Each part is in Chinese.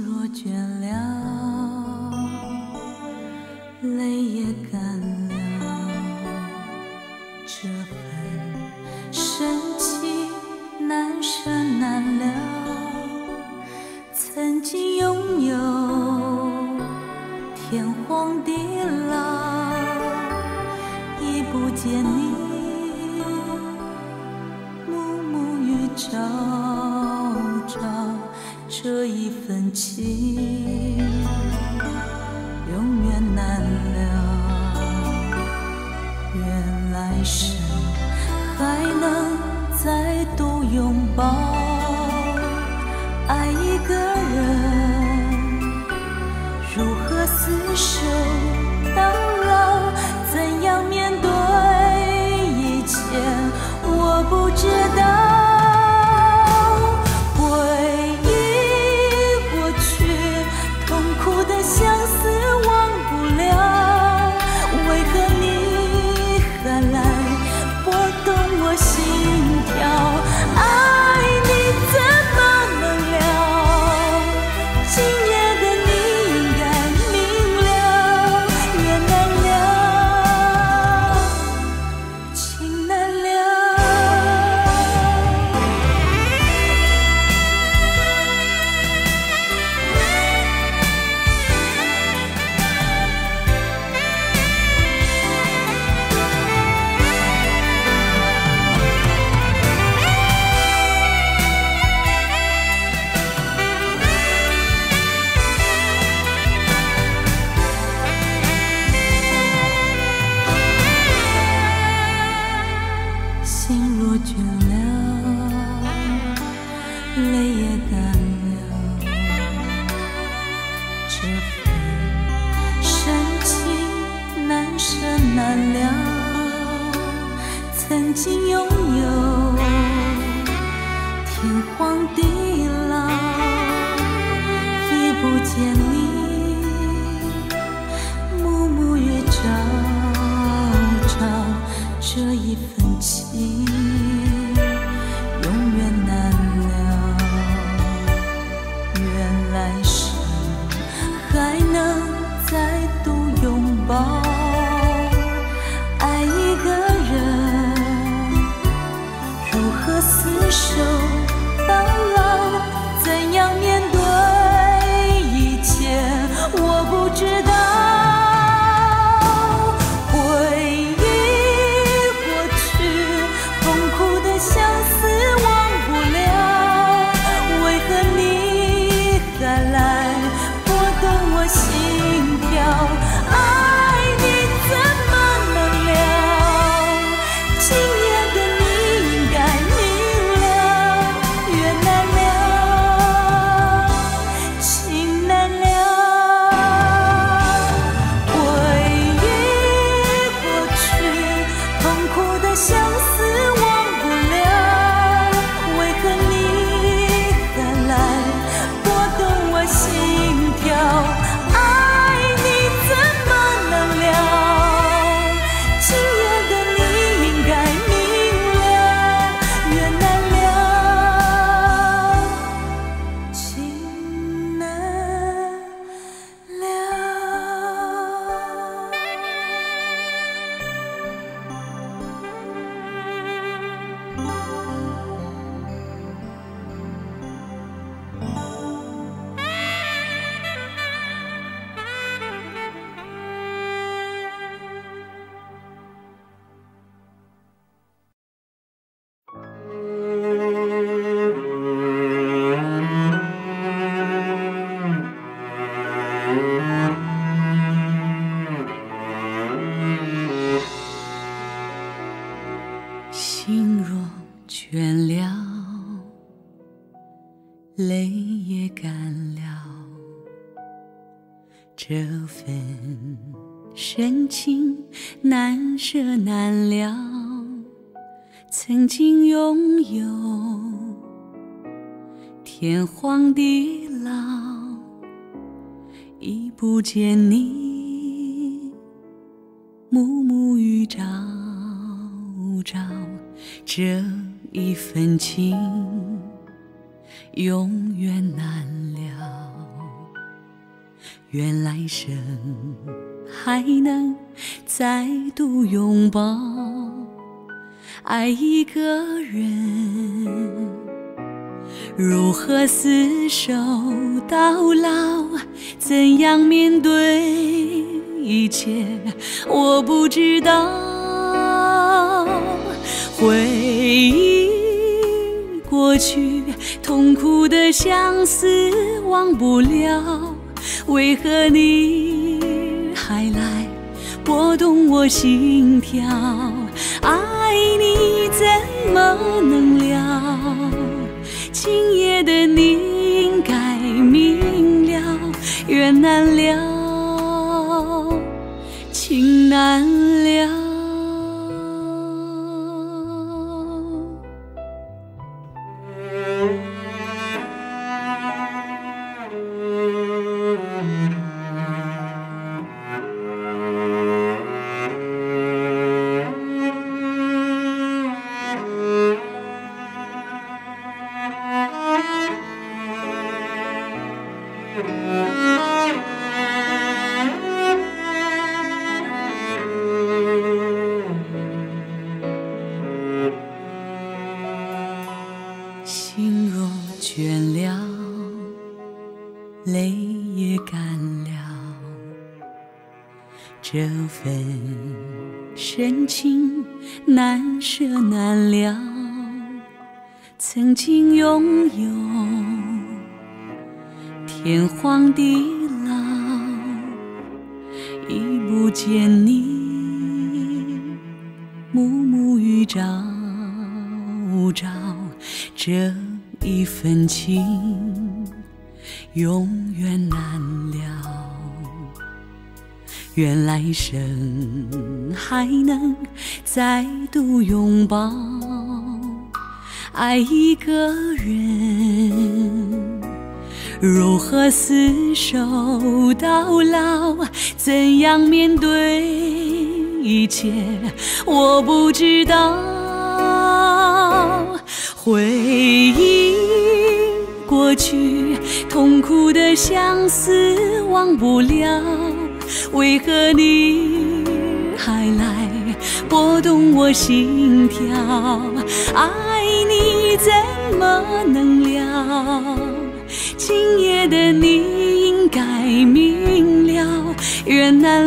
心若倦了，泪也干了，这份深情难舍难了。曾经拥有天荒地老，已不见你暮暮与朝朝，这一份情永远难了。愿来生还能再度拥抱，爱一个人如何厮守到老，怎样面对一切我不知道。回忆过去，痛苦的相思忘不了，为何你还来拨动我心跳？爱你怎么能了？今夜的你应该明了，缘难了，情难了。心若倦了，泪也干了，这份深情难舍难了。曾经拥有天荒地老，已不见你暮暮与朝朝，这一份情永远难了。愿来生还能再度拥抱，爱一个人如何厮守到老，怎样面对一切我不知道。心若倦了，泪也干了，这份深情难舍难了。曾经拥有天荒地老，已不见你暮暮与朝朝，这一份情永远难了。 愿来生还能再度拥抱爱一个人，如何厮守到老，怎样面对一切，我不知道。回忆过去，痛苦的相思忘不了，为何你还来拨动我心跳？爱你怎么能了？今夜的你应该明了，缘难了，情难了。心若倦了，泪也干了，这份深情难舍难了。曾经拥有天荒地老，已不见你暮暮与朝朝，这一份情永远难了。愿来生还能再度拥抱爱一个人，如何厮守到老，怎样面对一切，我不知道。回忆过去，痛苦的相思忘不了，为何你还来拨动我心跳？爱你怎么能了？今夜的你应该明了，缘难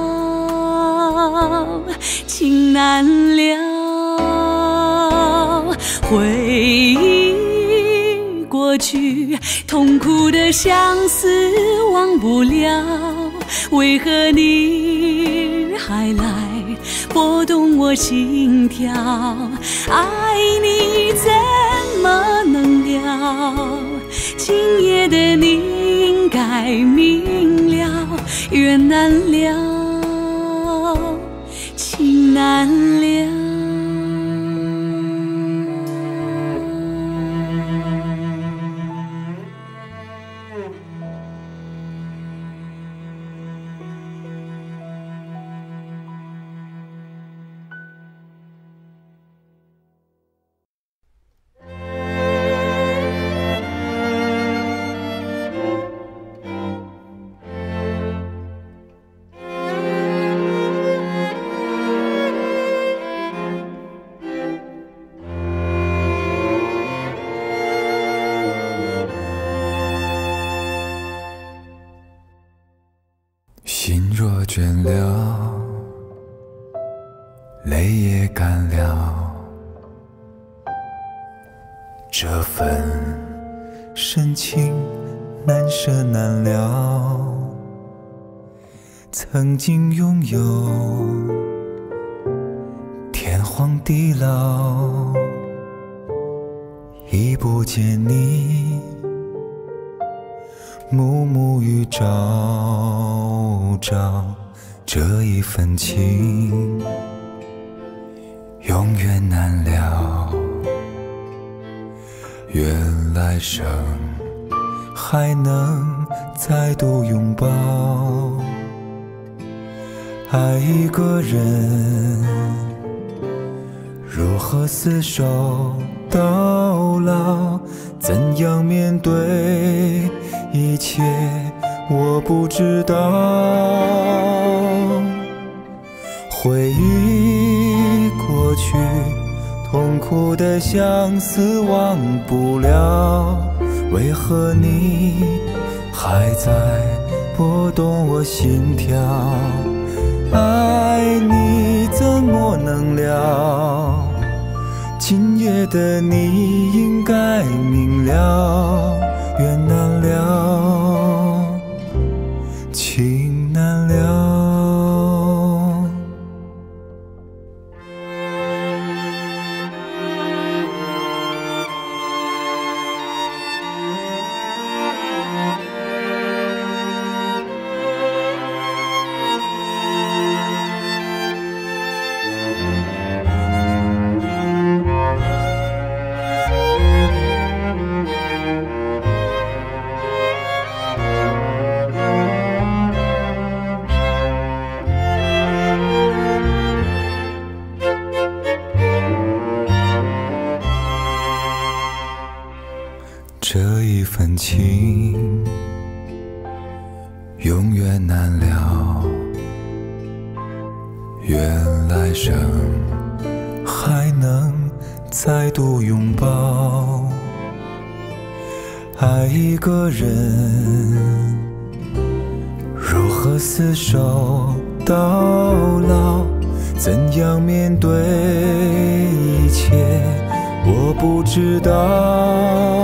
了，情难了。回忆过去，痛苦的相思忘不了，为何你还来拨动我心跳？爱你怎么能了？今夜的你应该明了，缘难了，情难了。 心若倦了，泪也干了，这份深情难舍难了。曾经拥有天荒地老，已不见你暮暮与朝朝，这一份情永远难了。愿来生还能再度拥抱爱一个人，如何厮守到老，怎样面对一切， 我不知道，回忆过去，痛苦的相思忘不了，为何你还在拨动我心跳？爱你怎么能了？今夜的你应该明了，缘难了，情难了。这一份情永远难了，愿来生还能再度拥抱。爱一个人如何厮守到老，怎样面对一切我不知道。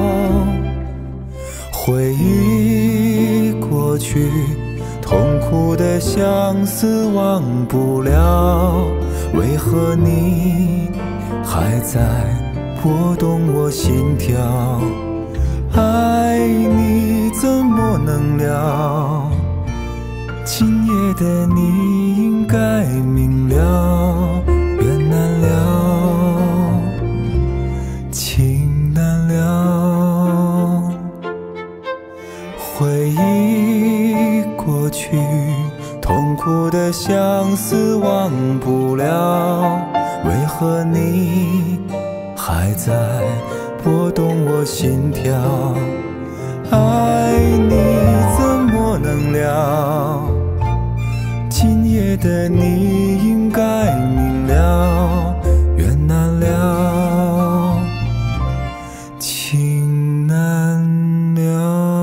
回忆过去，痛苦的相思忘不了，为何你还在拨动我心跳？爱你怎么能了？今夜的你应该明了，缘难了，情难了。回忆过去，痛苦的相思忘不了，为何你还在拨动我心跳？爱你怎么能了？今夜的你应该明了，缘难了，情难了。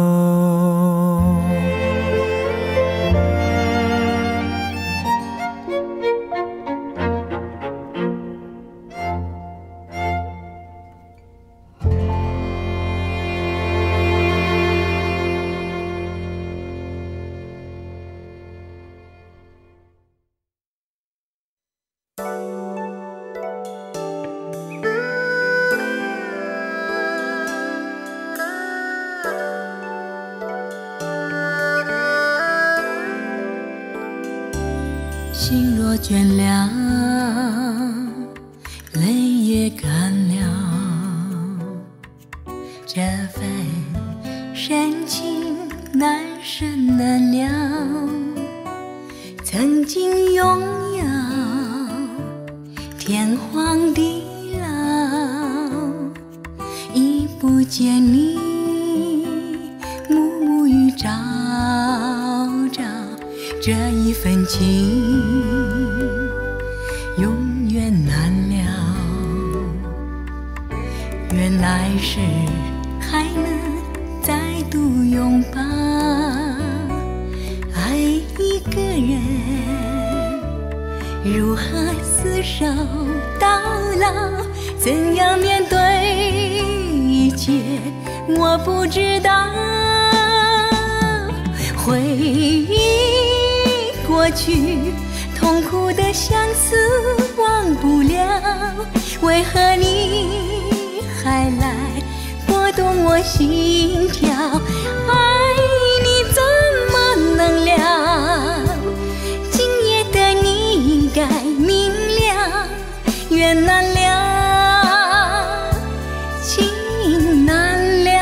心若倦了，泪也干了，这份深情难舍难了。曾经拥有天荒地老，已不见你暮暮与朝朝，这一份情永远难了，愿来世还能再度拥抱。爱一个人如何厮守到老，怎样面对一切我不知道。回忆过去，痛苦的相思忘不了，为何你还来拨动我心跳？爱你怎么能了？今夜的你应该明了，缘难了，情难了。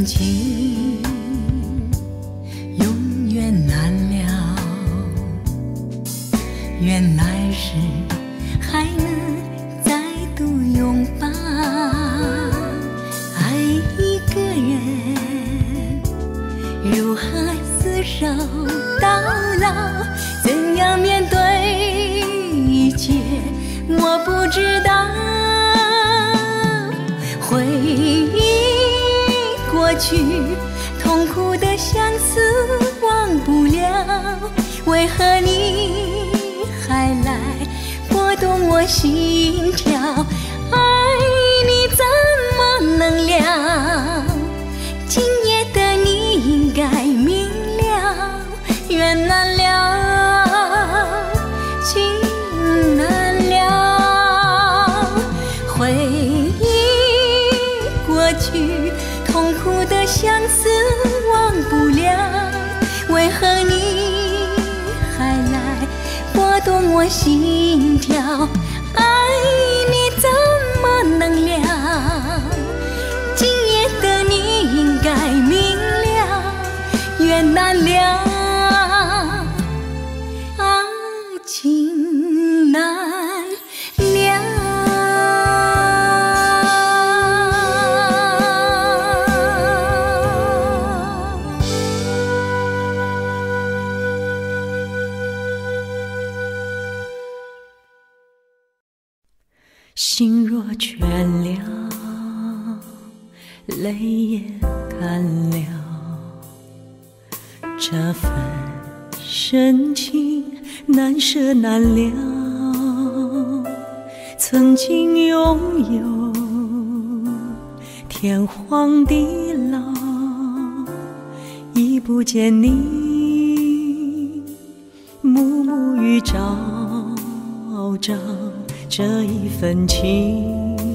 情永远难了，愿来世还能再度拥抱。爱一个人如何厮守到老，怎样面对一切我不知道。回忆过去，痛苦的相思忘不了，为何你还来拨动我心跳？爱你怎么能了？今夜的你应该明了，缘难了，情难了。回忆过去，痛苦的相思忘不了，为何你还来拨动我心跳？爱你怎么能了？今夜的你应该明了，缘难了，情难了。心若倦了，泪也干了，这份深情难舍难了。曾经拥有天荒地老，已不见你暮暮与朝朝，这一份情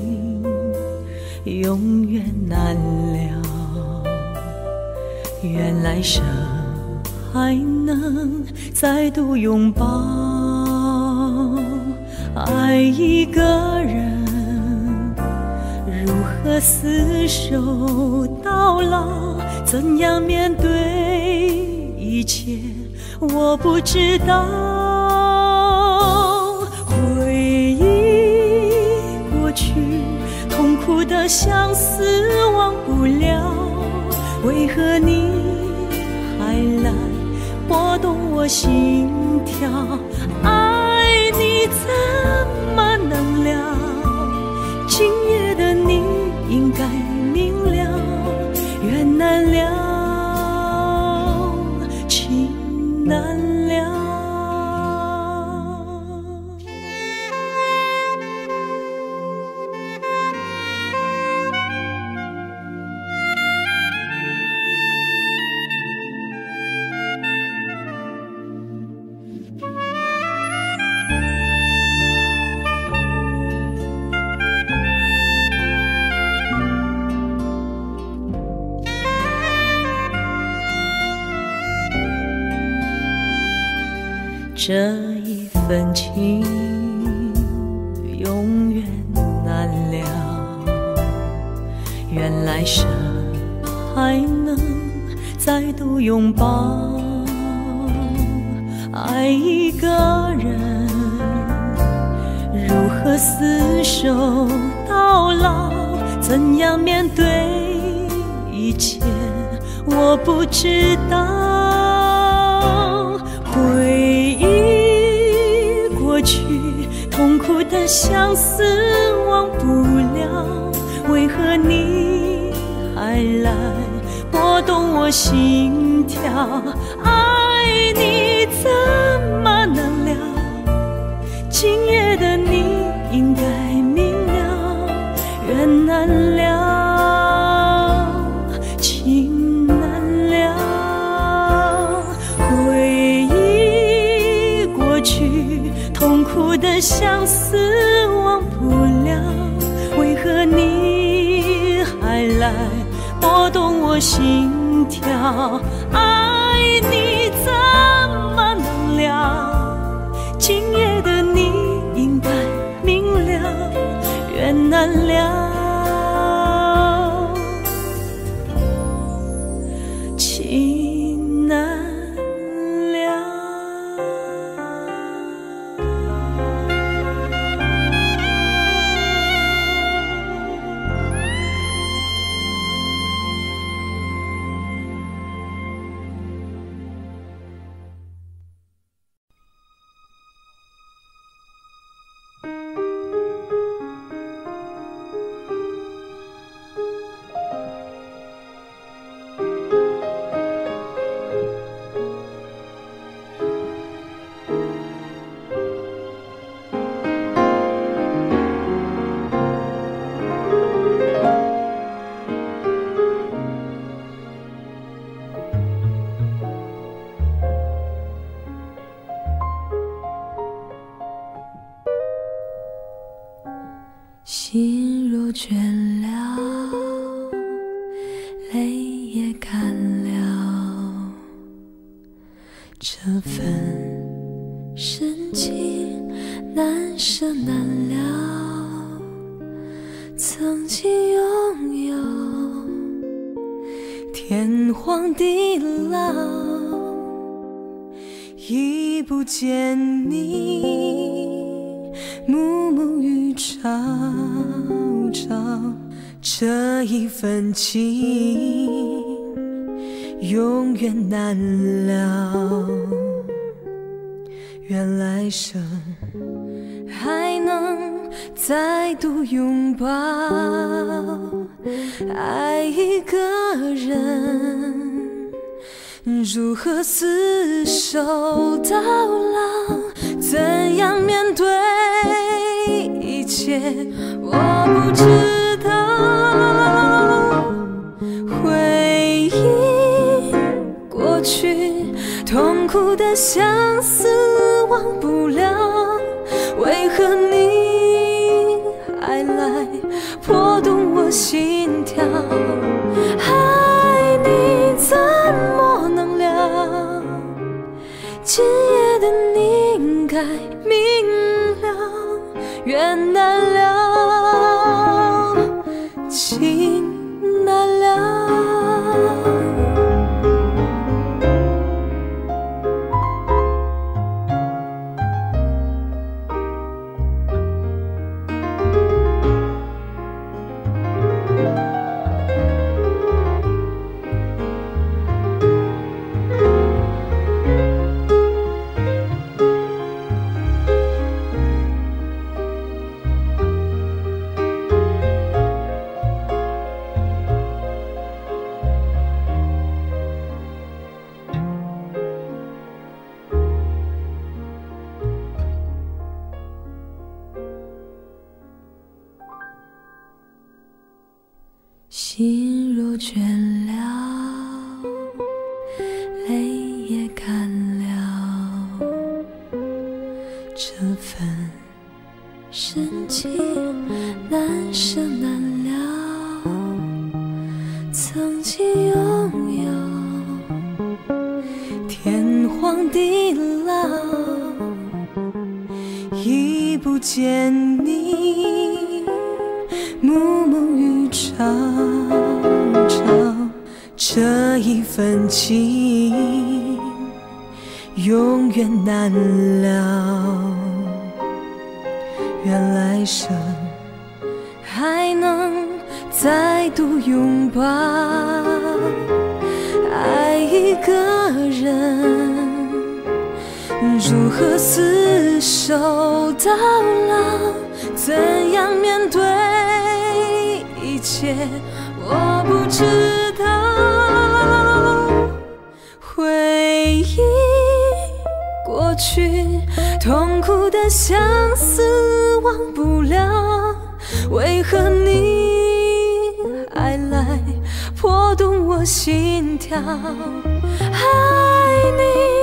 永远难了，愿来生还能再度拥抱。爱一个人如何厮守到老，怎样面对一切我不知道。回忆过去，痛苦的相思忘不了，为何你还来拨动我心跳？爱你怎么能了？今夜的你应该明了，缘难了，情难了。这一份情永远难了，愿来生还能再度拥抱。爱一个人如何厮守到老，怎样面对一切我不知道。回忆过去，痛苦的相思忘不了，为何你还来拨动我心跳？爱你怎么能了？今夜的你应该明了，缘难了，情难了。回忆过去，痛苦的相思忘不了，为何你还来拨动我心跳？爱你怎么能了？今夜的你应该明了，缘难了， 心若倦了，泪也干了，这份深情难舍难了。曾经拥有天荒地老，已不见你暮暮与朝朝，这一份情永远难了。愿来生还能再度拥抱，爱一个人如何厮守到老，怎样面对一切我不知道。回忆过去，痛苦的相思忘不了，为何你还来破动我心跳？爱你怎么能了？今夜的你应该明了，缘难了，情难了。心若倦了，泪也干了，这份深情难舍难了。曾经拥有天荒地老，已不见你暮暮与朝朝，这一份情永远难了。愿来生还能再度拥抱，爱一个人如何厮守到老，怎样面对一切我不知道。回忆过去，痛苦的相思忘不了，为何你还来破动我心跳？爱你